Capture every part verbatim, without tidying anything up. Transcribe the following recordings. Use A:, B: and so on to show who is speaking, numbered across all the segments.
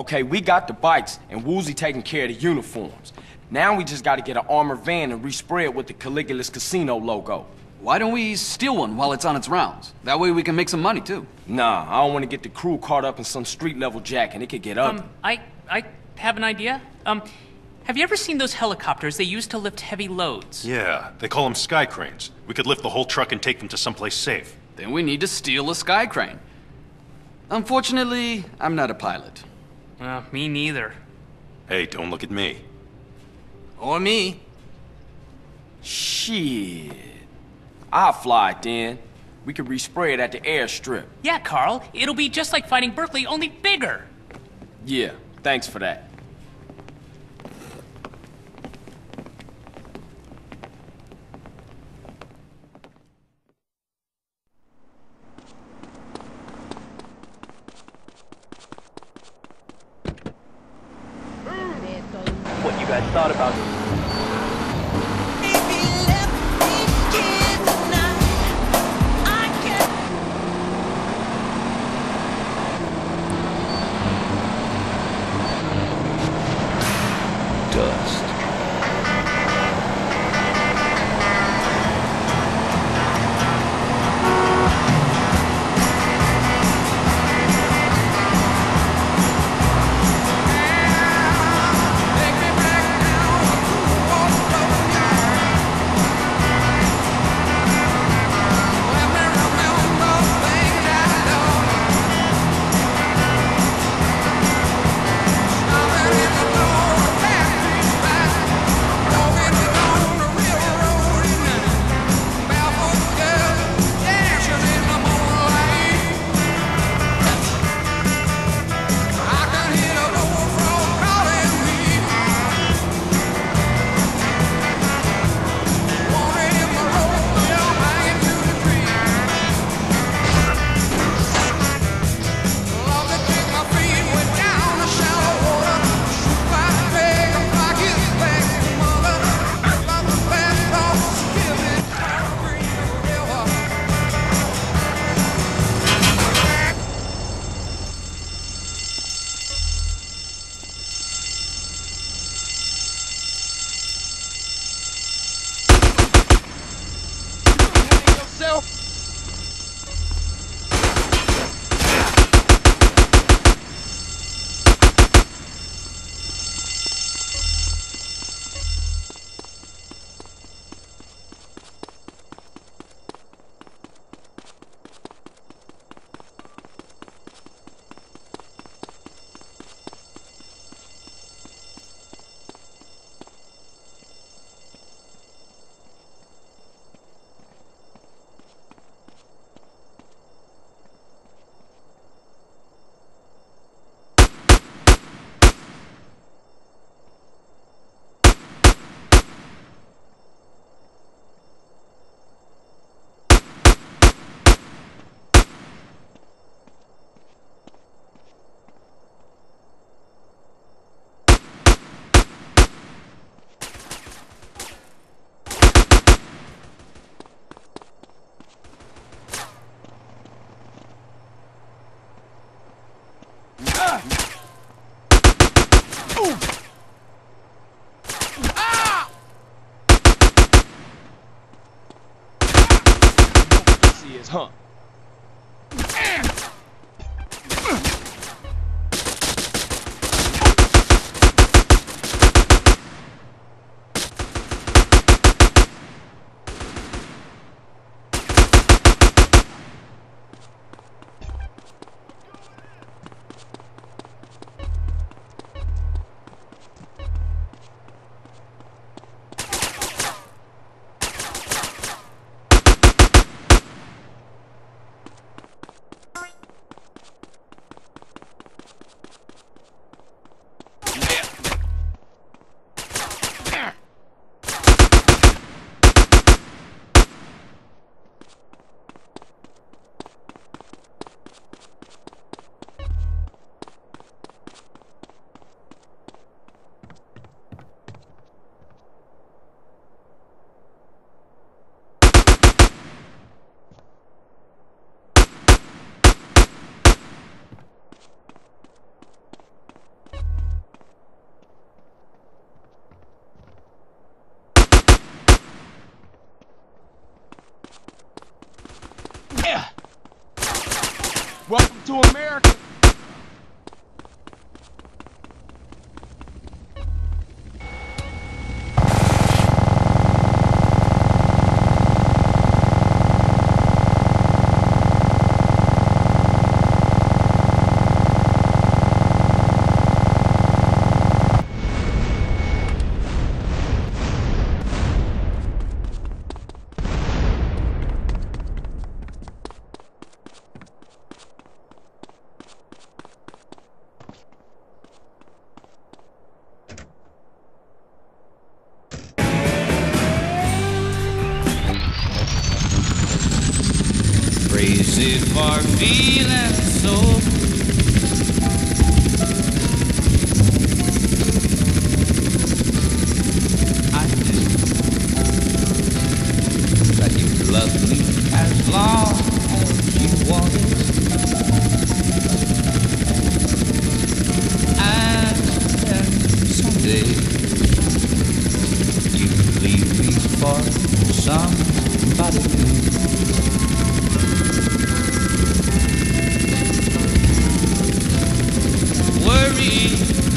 A: Okay, we got the bikes, and Woozie taking care of the uniforms. Now we just gotta get an armored van and respray it with the Caligula's Casino logo.
B: Why don't we steal one while it's on its rounds? That way we can make some money, too.
A: Nah, I don't want to get the crew caught up in some street-level jack, and it could get ugly.
C: Um, I... I have an idea. Um, have you ever seen those helicopters they use to lift heavy loads?
D: Yeah, they call them sky cranes. We could lift the whole truck and take them to someplace safe.
B: Then we need to steal a sky crane. Unfortunately, I'm not a pilot.
C: Uh, me neither.
D: Hey, don't look at me.
E: Or me.
A: Shit. I'll fly it then. We could respray it at the airstrip.
C: Yeah, Carl. It'll be just like fighting Berkeley, only bigger.
A: Yeah, thanks for that.
F: What you guys thought about it?
A: Dust. Is, huh? to America.
G: Crazy for feeling so I knew that you loved me as long as you wanted, and then someday you leave me for somebody new. Worry,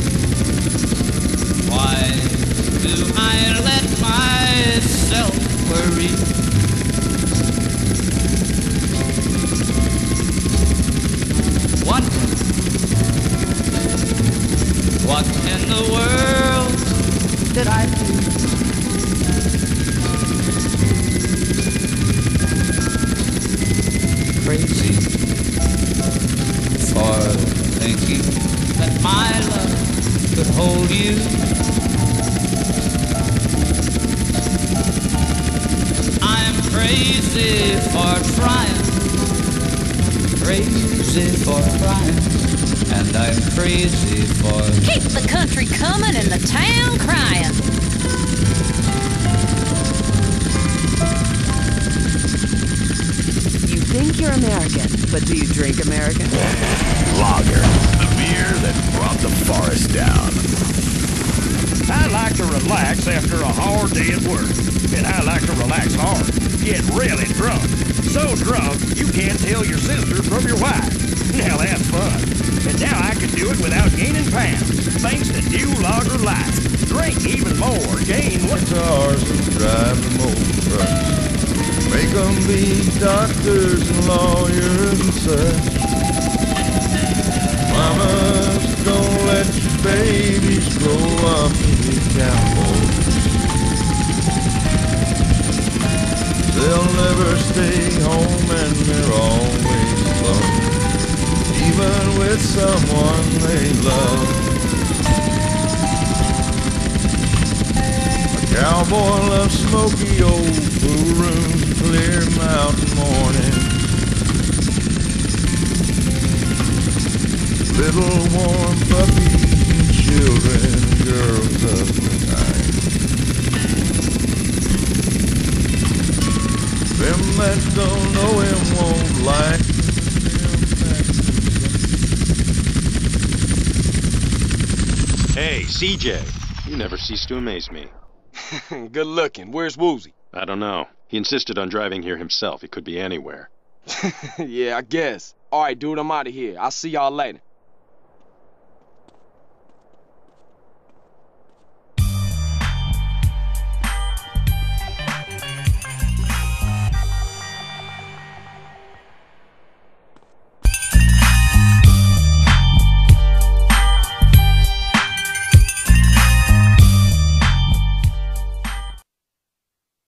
G: why do I let myself worry? Wonder what in the world did I do? Crazy for thinking that my love could hold you. I'm crazy for trying, crazy for crying, and I'm crazy for...
H: Keep the country coming and the town crying.
I: You think you're American, but do you drink American?
J: Lager, the beer that brought the forest down.
K: I like to relax after a hard day at work. And I like to relax hard. Get really drunk. So drunk, you can't tell your sister from your wife. Now that's fun. And now I can do it without gaining pounds. Thanks to new Lager Light. Drink even more, gain what?
L: Guitars and drive them old trucks. Make them be doctors and lawyers and such. Mamas, don't let your babies grow up to be cowboys. They'll never stay home and they're always alone, even with someone they love. A cowboy loves smoky old blue rooms, clear mountain morning. Little warm puppies and children and girls of the night. Them that don't know him won't like him.
D: Hey, C J, you never cease to amaze me.
A: Good looking. Where's Woozy?
D: I don't know. He insisted on driving here himself. He could be anywhere.
A: Yeah, I guess. All right, dude, I'm out of here. I'll see y'all later.